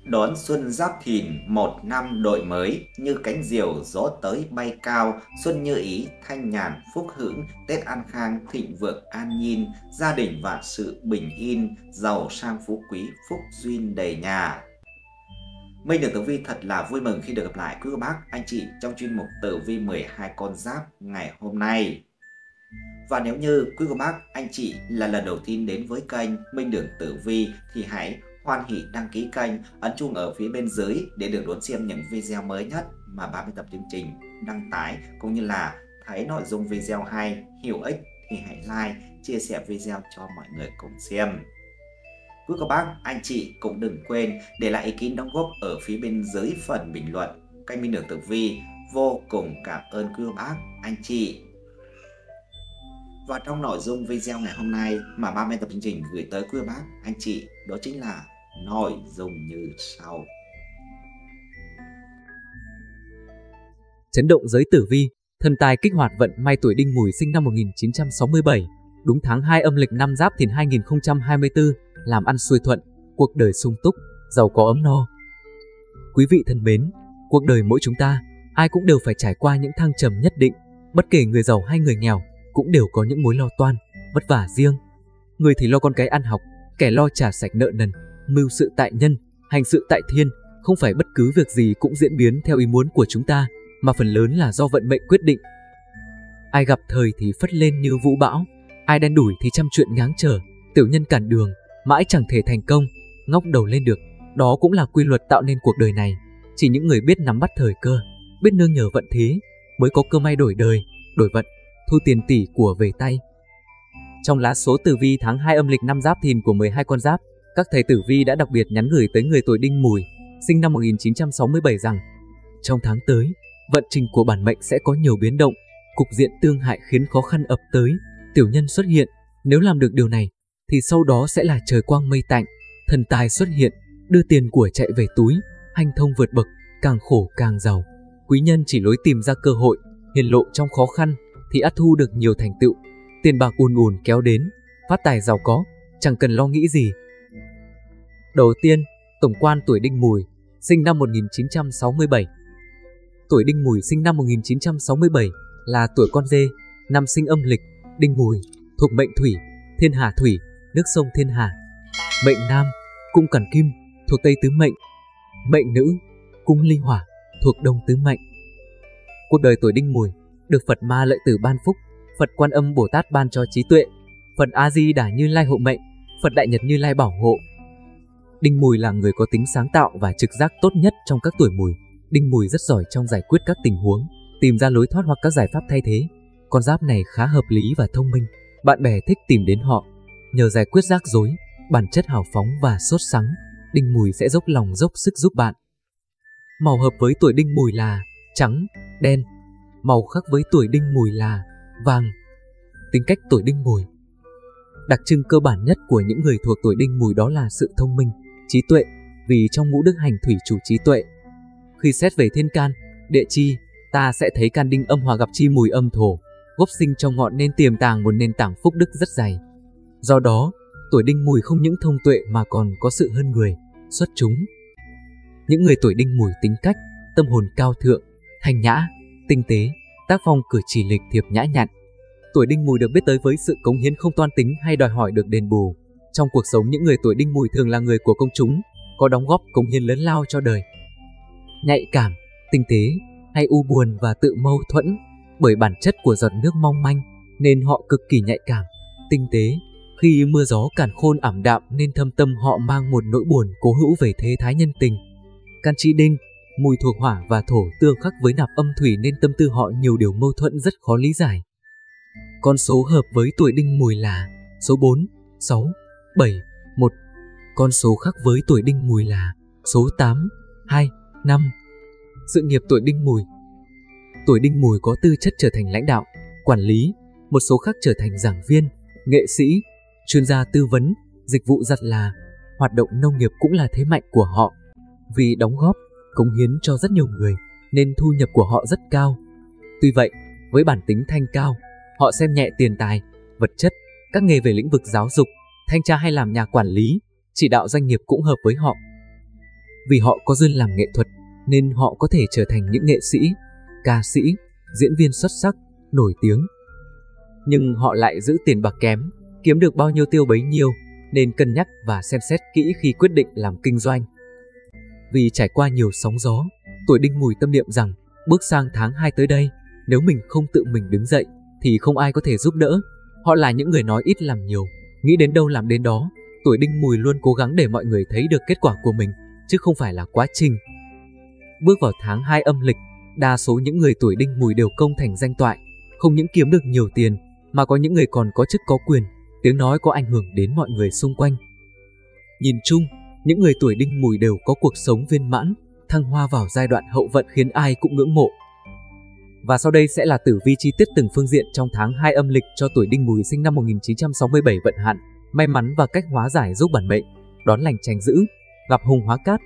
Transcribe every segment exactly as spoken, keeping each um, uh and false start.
Đón xuân Giáp Thìn một năm đổi mới, như cánh diều gió tới bay cao, xuân như ý, thanh nhàn, phúc hưởng, Tết an khang, thịnh vượng an nhiên, gia đình vạn sự bình yên, giàu sang phú quý, phúc duyên đầy nhà. Mình được Tử Vi thật là vui mừng khi được gặp lại quý cô bác, anh chị trong chuyên mục Tử Vi mười hai con giáp ngày hôm nay. Và nếu như quý cô bác, anh chị là lần đầu tiên đến với kênh Minh Đường Tử Vi thì hãy hoan hỉ đăng ký kênh, ấn chuông ở phía bên dưới để được đón xem những video mới nhất mà ba mươi tập chương trình đăng tải, cũng như là thấy nội dung video hay, hữu ích thì hãy like, chia sẻ video cho mọi người cùng xem. Quý cô bác, anh chị cũng đừng quên để lại ý kiến đóng góp ở phía bên dưới phần bình luận. Kênh Minh Đường Tử Vi vô cùng cảm ơn quý cô bác, anh chị. Và trong nội dung video ngày hôm nay mà ba mươi tập chương trình gửi tới quý bác, anh chị, đó chính là nội dung như sau. Chấn động giới tử vi, thần tài kích hoạt vận may. Tuổi Đinh Mùi sinh năm một nghìn chín trăm sáu mươi bảy, đúng tháng hai âm lịch năm Giáp Thìn hai nghìn không trăm hai mươi tư, làm ăn xuôi thuận, cuộc đời sung túc, giàu có ấm no. Quý vị thân mến, cuộc đời mỗi chúng ta, ai cũng đều phải trải qua những thăng trầm nhất định, bất kể người giàu hay người nghèo, cũng đều có những mối lo toan, vất vả riêng. Người thì lo con cái ăn học, kẻ lo trả sạch nợ nần, mưu sự tại nhân, hành sự tại thiên. Không phải bất cứ việc gì cũng diễn biến theo ý muốn của chúng ta, mà phần lớn là do vận mệnh quyết định. Ai gặp thời thì phất lên như vũ bão, ai đen đủi thì trăm chuyện ngáng trở, tiểu nhân cản đường, mãi chẳng thể thành công, ngóc đầu lên được. Đó cũng là quy luật tạo nên cuộc đời này. Chỉ những người biết nắm bắt thời cơ, biết nương nhờ vận thế, mới có cơ may đổi đời, đổi vận, thu tiền tỷ của về tay. Trong lá số tử vi tháng hai âm lịch năm Giáp Thìn của mười hai con giáp, các thầy tử vi đã đặc biệt nhắn gửi tới người tuổi Đinh Mùi, sinh năm một nghìn chín trăm sáu mươi bảy rằng trong tháng tới, vận trình của bản mệnh sẽ có nhiều biến động, cục diện tương hại khiến khó khăn ập tới, tiểu nhân xuất hiện. Nếu làm được điều này, thì sau đó sẽ là trời quang mây tạnh, thần tài xuất hiện, đưa tiền của chạy về túi, hanh thông vượt bậc, càng khổ càng giàu. Quý nhân chỉ lối tìm ra cơ hội, hiển lộ trong khó khăn, thì ắt thu được nhiều thành tựu, tiền bạc ùn ùn kéo đến, phát tài giàu có, chẳng cần lo nghĩ gì. Đầu tiên, tổng quan tuổi Đinh Mùi, sinh năm một nghìn chín trăm sáu mươi bảy. Tuổi Đinh Mùi sinh năm một nghìn chín trăm sáu mươi bảy là tuổi con dê, năm sinh âm lịch. Đinh Mùi thuộc mệnh thủy, thiên hà thủy, nước sông thiên hà. Mệnh nam, cung cẩn kim, thuộc tây tứ mệnh. Mệnh nữ, cung ly hỏa, thuộc đông tứ mệnh. Cuộc đời tuổi Đinh Mùi được Phật Ma Lợi Tử ban phúc, Phật Quan Âm Bồ Tát ban cho trí tuệ, Phật A Di Đà Như Lai hộ mệnh, Phật Đại Nhật Như Lai bảo hộ. Đinh Mùi là người có tính sáng tạo và trực giác tốt nhất trong các tuổi Mùi. Đinh Mùi rất giỏi trong giải quyết các tình huống, tìm ra lối thoát hoặc các giải pháp thay thế. Con giáp này khá hợp lý và thông minh, bạn bè thích tìm đến họ nhờ giải quyết rắc rối. Bản chất hào phóng và sốt sắng, Đinh Mùi sẽ dốc lòng dốc sức giúp bạn. Màu hợp với tuổi Đinh Mùi là trắng, đen. Màu khác với tuổi Đinh Mùi là vàng. Tính cách tuổi Đinh Mùi. Đặc trưng cơ bản nhất của những người thuộc tuổi Đinh Mùi đó là sự thông minh, trí tuệ, vì trong ngũ đức hành thủy chủ trí tuệ. Khi xét về thiên can, địa chi, ta sẽ thấy can Đinh âm hòa gặp chi Mùi âm thổ, gốc sinh trong ngọn nên tiềm tàng một nền tảng phúc đức rất dày. Do đó, tuổi Đinh Mùi không những thông tuệ mà còn có sự hơn người, xuất chúng. Những người tuổi Đinh Mùi tính cách, tâm hồn cao thượng, thanh nhã, tinh tế, tác phong cử chỉ lịch thiệp nhã nhặn. Tuổi Đinh Mùi được biết tới với sự cống hiến không toan tính hay đòi hỏi được đền bù. Trong cuộc sống, những người tuổi Đinh Mùi thường là người của công chúng, có đóng góp cống hiến lớn lao cho đời. Nhạy cảm, tinh tế, hay u buồn và tự mâu thuẫn, bởi bản chất của giọt nước mong manh nên họ cực kỳ nhạy cảm, tinh tế. Khi mưa gió càn khôn ảm đạm nên thâm tâm họ mang một nỗi buồn cố hữu về thế thái nhân tình. Can chi Đinh, Mùi thuộc hỏa và thổ tương khắc với nạp âm thủy nên tâm tư họ nhiều điều mâu thuẫn rất khó lý giải. Con số hợp với tuổi Đinh Mùi là số bốn, sáu, bảy, một. Con số khác với tuổi Đinh Mùi là số tám, hai, năm. Sự nghiệp tuổi Đinh Mùi. Tuổi Đinh Mùi có tư chất trở thành lãnh đạo, quản lý, một số khác trở thành giảng viên, nghệ sĩ, chuyên gia tư vấn, dịch vụ giặt là. Hoạt động nông nghiệp cũng là thế mạnh của họ. Vì đóng góp, cống hiến cho rất nhiều người nên thu nhập của họ rất cao. Tuy vậy, với bản tính thanh cao, họ xem nhẹ tiền tài, vật chất. Các nghề về lĩnh vực giáo dục, thanh tra hay làm nhà quản lý, chỉ đạo doanh nghiệp cũng hợp với họ. Vì họ có duyên làm nghệ thuật nên họ có thể trở thành những nghệ sĩ, ca sĩ, diễn viên xuất sắc, nổi tiếng. Nhưng họ lại giữ tiền bạc kém, kiếm được bao nhiêu tiêu bấy nhiêu, nên cân nhắc và xem xét kỹ khi quyết định làm kinh doanh. Vì trải qua nhiều sóng gió, tuổi Đinh Mùi tâm niệm rằng bước sang tháng hai tới đây, nếu mình không tự mình đứng dậy thì không ai có thể giúp đỡ. Họ là những người nói ít làm nhiều, nghĩ đến đâu làm đến đó. Tuổi Đinh Mùi luôn cố gắng để mọi người thấy được kết quả của mình, chứ không phải là quá trình. Bước vào tháng hai âm lịch, đa số những người tuổi Đinh Mùi đều công thành danh toại, không những kiếm được nhiều tiền, mà có những người còn có chức có quyền, tiếng nói có ảnh hưởng đến mọi người xung quanh. Nhìn chung, những người tuổi Đinh Mùi đều có cuộc sống viên mãn, thăng hoa vào giai đoạn hậu vận khiến ai cũng ngưỡng mộ. Và sau đây sẽ là tử vi chi tiết từng phương diện trong tháng hai âm lịch cho tuổi Đinh Mùi sinh năm một nghìn chín trăm sáu mươi bảy vận hạn, may mắn và cách hóa giải giúp bản mệnh, đón lành tránh dữ, gặp hung hóa cát.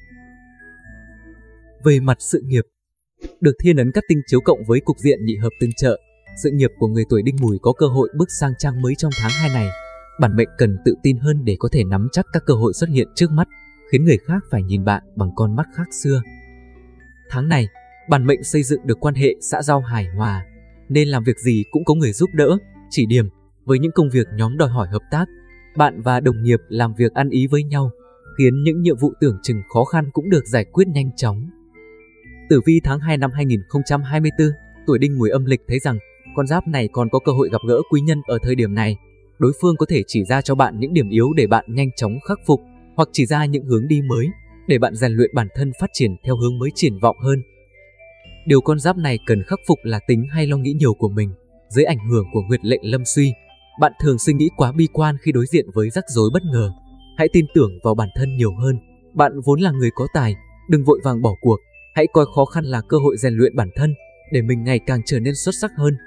Về mặt sự nghiệp, được thiên ấn cát tinh chiếu cộng với cục diện nhị hợp tương trợ, sự nghiệp của người tuổi Đinh Mùi có cơ hội bước sang trang mới trong tháng hai này. Bản mệnh cần tự tin hơn để có thể nắm chắc các cơ hội xuất hiện trước mắt, khiến người khác phải nhìn bạn bằng con mắt khác xưa. Tháng này, bản mệnh xây dựng được quan hệ xã giao hài hòa, nên làm việc gì cũng có người giúp đỡ, chỉ điểm. Với những công việc nhóm đòi hỏi hợp tác, bạn và đồng nghiệp làm việc ăn ý với nhau, khiến những nhiệm vụ tưởng chừng khó khăn cũng được giải quyết nhanh chóng. Tử vi tháng hai năm hai nghìn không trăm hai mươi tư, tuổi Đinh Mùi âm lịch thấy rằng con giáp này còn có cơ hội gặp gỡ quý nhân ở thời điểm này. Đối phương có thể chỉ ra cho bạn những điểm yếu để bạn nhanh chóng khắc phục, hoặc chỉ ra những hướng đi mới để bạn rèn luyện bản thân phát triển theo hướng mới triển vọng hơn. Điều con giáp này cần khắc phục là tính hay lo nghĩ nhiều của mình. Dưới ảnh hưởng của nguyệt lệnh lâm suy, bạn thường suy nghĩ quá bi quan khi đối diện với rắc rối bất ngờ. Hãy tin tưởng vào bản thân nhiều hơn. Bạn vốn là người có tài, đừng vội vàng bỏ cuộc. Hãy coi khó khăn là cơ hội rèn luyện bản thân để mình ngày càng trở nên xuất sắc hơn.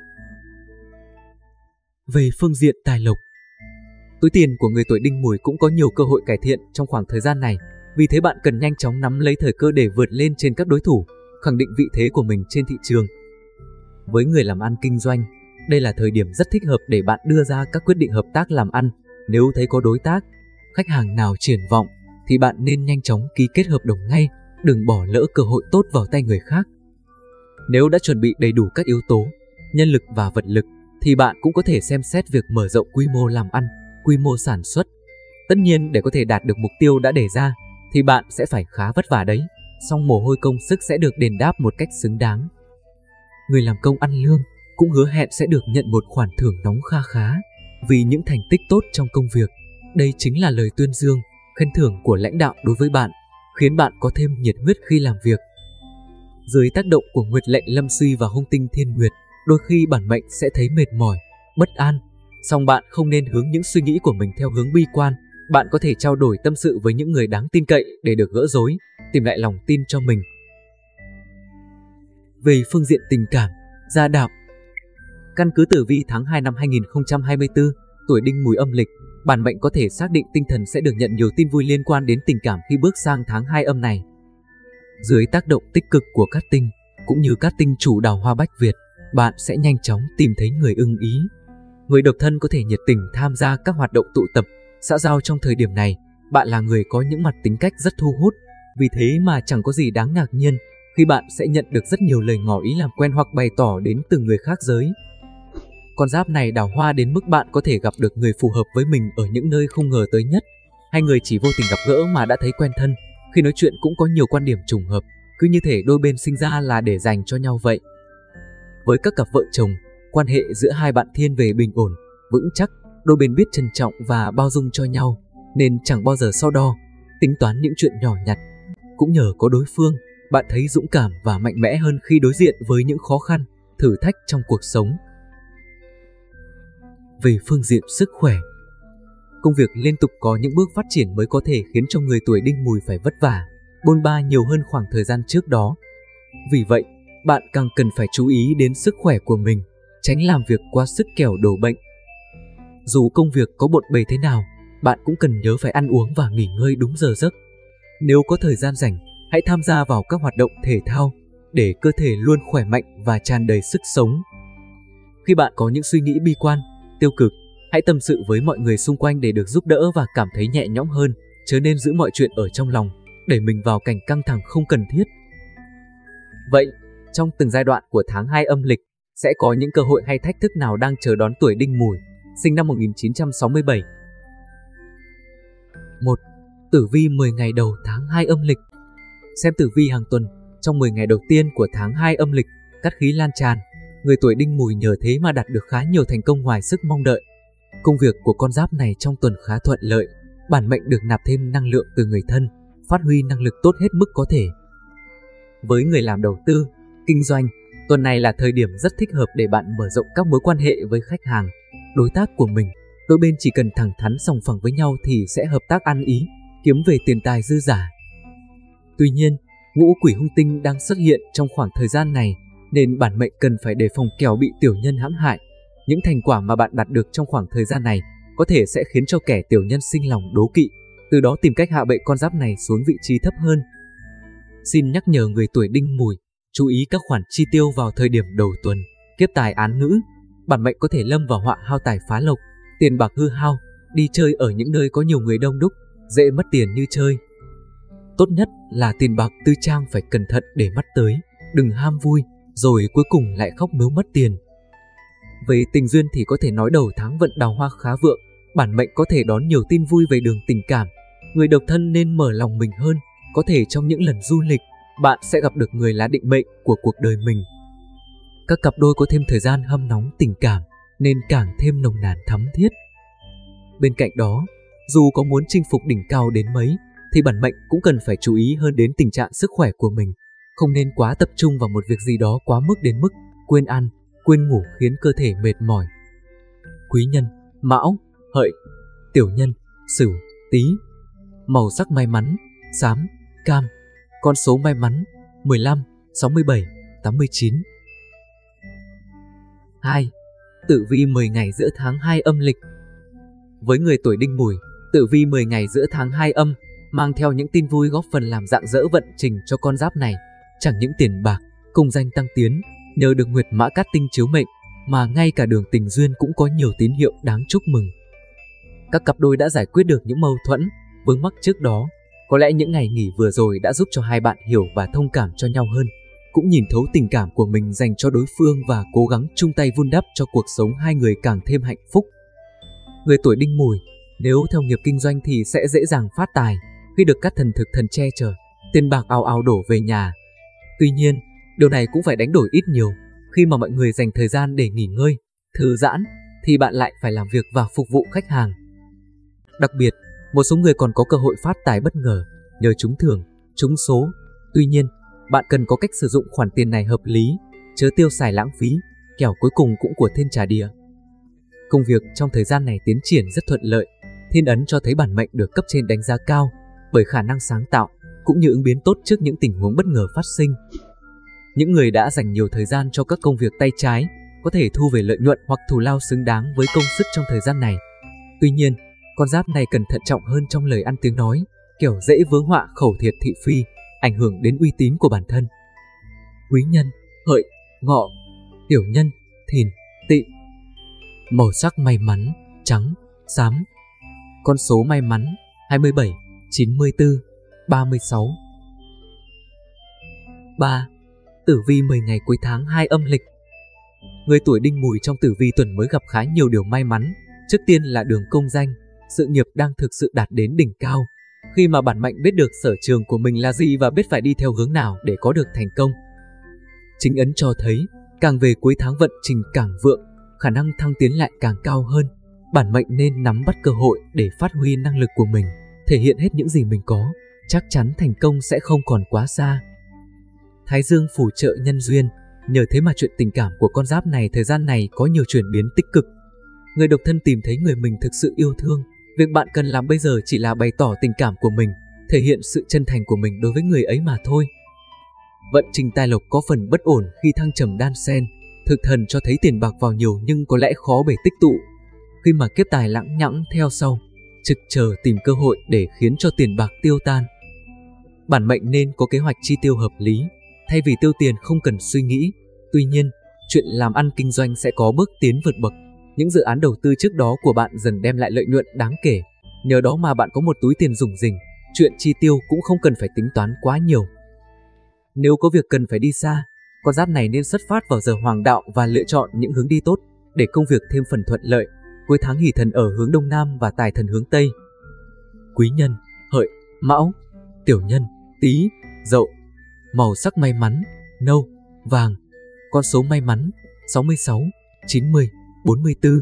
Về phương diện tài lộc, túi tiền của người tuổi Đinh Mùi cũng có nhiều cơ hội cải thiện trong khoảng thời gian này. Vì thế bạn cần nhanh chóng nắm lấy thời cơ để vượt lên trên các đối thủ, khẳng định vị thế của mình trên thị trường. Với người làm ăn kinh doanh, đây là thời điểm rất thích hợp để bạn đưa ra các quyết định hợp tác làm ăn. Nếu thấy có đối tác, khách hàng nào triển vọng thì bạn nên nhanh chóng ký kết hợp đồng ngay, đừng bỏ lỡ cơ hội tốt vào tay người khác. Nếu đã chuẩn bị đầy đủ các yếu tố, nhân lực và vật lực, thì bạn cũng có thể xem xét việc mở rộng quy mô làm ăn, quy mô sản xuất. Tất nhiên, để có thể đạt được mục tiêu đã đề ra, thì bạn sẽ phải khá vất vả đấy, song mồ hôi công sức sẽ được đền đáp một cách xứng đáng. Người làm công ăn lương cũng hứa hẹn sẽ được nhận một khoản thưởng nóng kha khá vì những thành tích tốt trong công việc. Đây chính là lời tuyên dương, khen thưởng của lãnh đạo đối với bạn, khiến bạn có thêm nhiệt huyết khi làm việc. Dưới tác động của nguyệt lệnh lâm suy và hung tinh thiên nguyệt, đôi khi bản mệnh sẽ thấy mệt mỏi, bất an. Song bạn không nên hướng những suy nghĩ của mình theo hướng bi quan. Bạn có thể trao đổi tâm sự với những người đáng tin cậy để được gỡ rối, tìm lại lòng tin cho mình. Về phương diện tình cảm, gia đạo, căn cứ tử vi tháng hai năm hai nghìn không trăm hai mươi tư, tuổi Đinh Mùi âm lịch, bản mệnh có thể xác định tinh thần sẽ được nhận nhiều tin vui liên quan đến tình cảm khi bước sang tháng hai âm này. Dưới tác động tích cực của cát tinh, cũng như cát tinh chủ đào hoa bách Việt, bạn sẽ nhanh chóng tìm thấy người ưng ý. Người độc thân có thể nhiệt tình tham gia các hoạt động tụ tập, xã giao trong thời điểm này. Bạn là người có những mặt tính cách rất thu hút, vì thế mà chẳng có gì đáng ngạc nhiên khi bạn sẽ nhận được rất nhiều lời ngỏ ý làm quen hoặc bày tỏ đến từ người khác giới. Con giáp này đào hoa đến mức bạn có thể gặp được người phù hợp với mình ở những nơi không ngờ tới nhất. Hai người chỉ vô tình gặp gỡ mà đã thấy quen thân, khi nói chuyện cũng có nhiều quan điểm trùng hợp, cứ như thể đôi bên sinh ra là để dành cho nhau vậy. Với các cặp vợ chồng, quan hệ giữa hai bạn thiên về bình ổn, vững chắc, đôi bên biết trân trọng và bao dung cho nhau, nên chẳng bao giờ so đo, tính toán những chuyện nhỏ nhặt. Cũng nhờ có đối phương, bạn thấy dũng cảm và mạnh mẽ hơn khi đối diện với những khó khăn, thử thách trong cuộc sống. Về phương diện sức khỏe, công việc liên tục có những bước phát triển mới có thể khiến cho người tuổi Đinh Mùi phải vất vả, bôn ba nhiều hơn khoảng thời gian trước đó. Vì vậy, bạn càng cần phải chú ý đến sức khỏe của mình, tránh làm việc quá sức kẻo đổ bệnh. Dù công việc có bộn bề thế nào, bạn cũng cần nhớ phải ăn uống và nghỉ ngơi đúng giờ giấc. Nếu có thời gian rảnh, hãy tham gia vào các hoạt động thể thao để cơ thể luôn khỏe mạnh và tràn đầy sức sống. Khi bạn có những suy nghĩ bi quan, tiêu cực, hãy tâm sự với mọi người xung quanh để được giúp đỡ và cảm thấy nhẹ nhõm hơn, chớ nên giữ mọi chuyện ở trong lòng. đẩy mình vào cảnh căng thẳng không cần thiết. Vậy, trong từng giai đoạn của tháng hai âm lịch, sẽ có những cơ hội hay thách thức nào đang chờ đón tuổi Đinh Mùi, sinh năm một nghìn chín trăm sáu mươi bảy? một. Tử vi mười ngày đầu tháng hai âm lịch. Xem tử vi hàng tuần, trong mười ngày đầu tiên của tháng hai âm lịch, cát khí lan tràn, người tuổi Đinh Mùi nhờ thế mà đạt được khá nhiều thành công ngoài sức mong đợi. Công việc của con giáp này trong tuần khá thuận lợi, bản mệnh được nạp thêm năng lượng từ người thân, phát huy năng lực tốt hết mức có thể. Với người làm đầu tư, kinh doanh, tuần này là thời điểm rất thích hợp để bạn mở rộng các mối quan hệ với khách hàng, đối tác của mình. Đôi bên chỉ cần thẳng thắn sòng phẳng với nhau thì sẽ hợp tác ăn ý, kiếm về tiền tài dư dả. Tuy nhiên, ngũ quỷ hung tinh đang xuất hiện trong khoảng thời gian này, nên bản mệnh cần phải đề phòng kẻo bị tiểu nhân hãm hại. Những thành quả mà bạn đạt được trong khoảng thời gian này có thể sẽ khiến cho kẻ tiểu nhân sinh lòng đố kỵ, từ đó tìm cách hạ bệ con giáp này xuống vị trí thấp hơn. Xin nhắc nhở người tuổi Đinh Mùi, chú ý các khoản chi tiêu vào thời điểm đầu tuần, kiếp tài án ngữ. Bản mệnh có thể lâm vào họa hao tài phá lộc, tiền bạc hư hao, đi chơi ở những nơi có nhiều người đông đúc, dễ mất tiền như chơi. Tốt nhất là tiền bạc tư trang phải cẩn thận để mắt tới, đừng ham vui, rồi cuối cùng lại khóc mếu mất tiền. Về tình duyên thì có thể nói đầu tháng vận đào hoa khá vượng, bản mệnh có thể đón nhiều tin vui về đường tình cảm. Người độc thân nên mở lòng mình hơn, có thể trong những lần du lịch, bạn sẽ gặp được người là định mệnh của cuộc đời mình. Các cặp đôi có thêm thời gian hâm nóng tình cảm, nên càng thêm nồng nàn thắm thiết. Bên cạnh đó, dù có muốn chinh phục đỉnh cao đến mấy, thì bản mệnh cũng cần phải chú ý hơn đến tình trạng sức khỏe của mình. Không nên quá tập trung vào một việc gì đó quá mức đến mức quên ăn, quên ngủ khiến cơ thể mệt mỏi. Quý nhân, Mão, Hợi. Tiểu nhân, Sửu, Tý. Màu sắc may mắn, xám, cam. Con số may mắn, mười lăm, sáu mươi bảy, tám mươi chín. hai. Tử vi mười ngày giữa tháng hai âm lịch. Với người tuổi Đinh Mùi, tử vi mười ngày giữa tháng hai âm mang theo những tin vui góp phần làm rạng rỡ vận trình cho con giáp này. Chẳng những tiền bạc, công danh tăng tiến, nhờ được nguyệt mã cát tinh chiếu mệnh, mà ngay cả đường tình duyên cũng có nhiều tín hiệu đáng chúc mừng. Các cặp đôi đã giải quyết được những mâu thuẫn, vướng mắc trước đó. Có lẽ những ngày nghỉ vừa rồi đã giúp cho hai bạn hiểu và thông cảm cho nhau hơn, cũng nhìn thấu tình cảm của mình dành cho đối phương và cố gắng chung tay vun đắp cho cuộc sống hai người càng thêm hạnh phúc. Người tuổi Đinh Mùi, nếu theo nghiệp kinh doanh thì sẽ dễ dàng phát tài khi được các thần thực thần che chở, tiền bạc ào ào đổ về nhà. Tuy nhiên, điều này cũng phải đánh đổi ít nhiều, khi mà mọi người dành thời gian để nghỉ ngơi, thư giãn, thì bạn lại phải làm việc và phục vụ khách hàng. Đặc biệt, một số người còn có cơ hội phát tài bất ngờ nhờ trúng thưởng, trúng số. Tuy nhiên, bạn cần có cách sử dụng khoản tiền này hợp lý, chớ tiêu xài lãng phí, kẻo cuối cùng cũng của thiên trả địa. Công việc trong thời gian này tiến triển rất thuận lợi, thiên ấn cho thấy bản mệnh được cấp trên đánh giá cao bởi khả năng sáng tạo cũng như ứng biến tốt trước những tình huống bất ngờ phát sinh. Những người đã dành nhiều thời gian cho các công việc tay trái có thể thu về lợi nhuận hoặc thù lao xứng đáng với công sức trong thời gian này. Tuy nhiên, con giáp này cần thận trọng hơn trong lời ăn tiếng nói, kẻo dễ vướng họa khẩu thiệt thị phi, ảnh hưởng đến uy tín của bản thân. Quý nhân, Hợi, Ngọ. Tiểu nhân, Thìn, Tỵ. Màu sắc may mắn, trắng, xám. Con số may mắn, hai mươi bảy, chín mươi tư, ba mươi sáu. ba. Tử vi mười ngày cuối tháng hai âm lịch. Người tuổi Đinh Mùi trong tử vi tuần mới gặp khá nhiều điều may mắn. Trước tiên là đường công danh, sự nghiệp đang thực sự đạt đến đỉnh cao, khi mà bản mệnh biết được sở trường của mình là gì và biết phải đi theo hướng nào để có được thành công. Chính ấn cho thấy, càng về cuối tháng vận trình càng vượng, khả năng thăng tiến lại càng cao hơn. Bản mệnh nên nắm bắt cơ hội để phát huy năng lực của mình, thể hiện hết những gì mình có, chắc chắn thành công sẽ không còn quá xa. Thái Dương phù trợ nhân duyên, nhờ thế mà chuyện tình cảm của con giáp này thời gian này có nhiều chuyển biến tích cực. Người độc thân tìm thấy người mình thực sự yêu thương, việc bạn cần làm bây giờ chỉ là bày tỏ tình cảm của mình, thể hiện sự chân thành của mình đối với người ấy mà thôi. Vận trình tài lộc có phần bất ổn khi thăng trầm đan xen, thực thần cho thấy tiền bạc vào nhiều nhưng có lẽ khó bề tích tụ, khi mà kiếp tài lẳng nhẳng theo sau, trực chờ tìm cơ hội để khiến cho tiền bạc tiêu tan. Bản mệnh nên có kế hoạch chi tiêu hợp lý, thay vì tiêu tiền không cần suy nghĩ. Tuy nhiên, chuyện làm ăn kinh doanh sẽ có bước tiến vượt bậc. Những dự án đầu tư trước đó của bạn dần đem lại lợi nhuận đáng kể. Nhờ đó mà bạn có một túi tiền rủng rỉnh, chuyện chi tiêu cũng không cần phải tính toán quá nhiều. Nếu có việc cần phải đi xa, con giáp này nên xuất phát vào giờ hoàng đạo và lựa chọn những hướng đi tốt để công việc thêm phần thuận lợi. Cuối tháng hỷ thần ở hướng đông nam và tài thần hướng tây. Quý nhân: Hợi, Mão, Tiểu nhân: Tý, Dậu. Màu sắc may mắn: nâu, vàng. Con số may mắn: sáu mươi sáu, chín mươi, bốn mươi tư.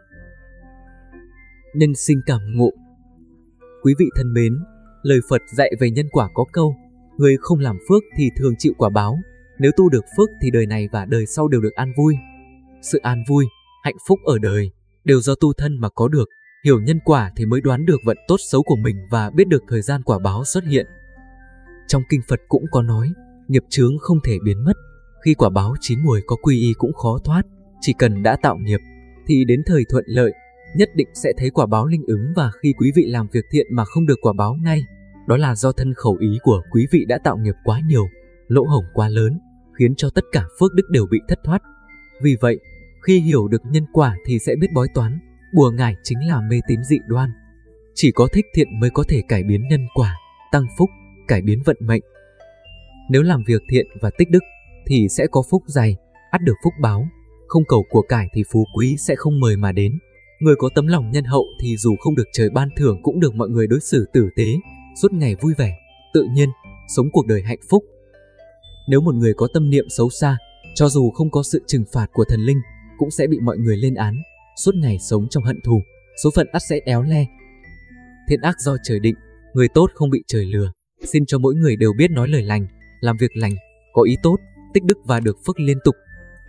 Nhân sinh cảm ngộ. Quý vị thân mến, lời Phật dạy về nhân quả có câu: người không làm phước thì thường chịu quả báo. Nếu tu được phước thì đời này và đời sau đều được an vui. Sự an vui, hạnh phúc ở đời đều do tu thân mà có được. Hiểu nhân quả thì mới đoán được vận tốt xấu của mình và biết được thời gian quả báo xuất hiện. Trong kinh Phật cũng có nói, nghiệp chướng không thể biến mất. Khi quả báo chín muồi có quy y cũng khó thoát. Chỉ cần đã tạo nghiệp thì đến thời thuận lợi nhất định sẽ thấy quả báo linh ứng. Và khi quý vị làm việc thiện mà không được quả báo ngay, đó là do thân khẩu ý của quý vị đã tạo nghiệp quá nhiều, lỗ hổng quá lớn, khiến cho tất cả phước đức đều bị thất thoát. Vì vậy, khi hiểu được nhân quả thì sẽ biết bói toán, bùa ngải chính là mê tín dị đoan. Chỉ có thích thiện mới có thể cải biến nhân quả, tăng phúc, cải biến vận mệnh. Nếu làm việc thiện và tích đức thì sẽ có phúc dày, ắt được phúc báo. Không cầu của cải thì phú quý sẽ không mời mà đến. Người có tấm lòng nhân hậu thì dù không được trời ban thưởng cũng được mọi người đối xử tử tế, suốt ngày vui vẻ, tự nhiên, sống cuộc đời hạnh phúc. Nếu một người có tâm niệm xấu xa, cho dù không có sự trừng phạt của thần linh, cũng sẽ bị mọi người lên án, suốt ngày sống trong hận thù, số phận ắt sẽ éo le. Thiện ác do trời định, người tốt không bị trời lừa. Xin cho mỗi người đều biết nói lời lành, làm việc lành, có ý tốt, tích đức và được phước liên tục.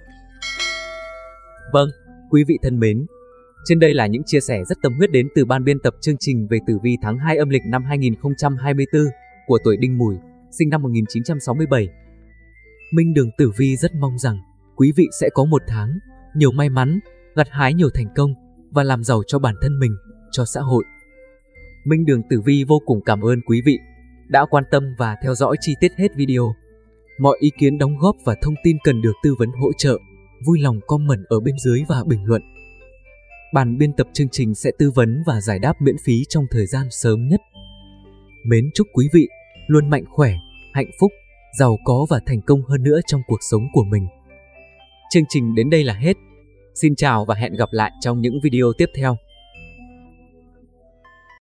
Vâng, quý vị thân mến, trên đây là những chia sẻ rất tâm huyết đến từ ban biên tập chương trình về tử vi tháng hai âm lịch năm hai nghìn không trăm hai mươi tư của tuổi Đinh Mùi, sinh năm một nghìn chín trăm sáu mươi bảy. Minh Đường Tử Vi rất mong rằng quý vị sẽ có một tháng nhiều may mắn, gặt hái nhiều thành công và làm giàu cho bản thân mình, cho xã hội. Minh Đường Tử Vi vô cùng cảm ơn quý vị đã quan tâm và theo dõi chi tiết hết video. Mọi ý kiến đóng góp và thông tin cần được tư vấn hỗ trợ, vui lòng comment ở bên dưới và bình luận. Ban biên tập chương trình sẽ tư vấn và giải đáp miễn phí trong thời gian sớm nhất. Mến chúc quý vị luôn mạnh khỏe, hạnh phúc, giàu có và thành công hơn nữa trong cuộc sống của mình. Chương trình đến đây là hết. Xin chào và hẹn gặp lại trong những video tiếp theo.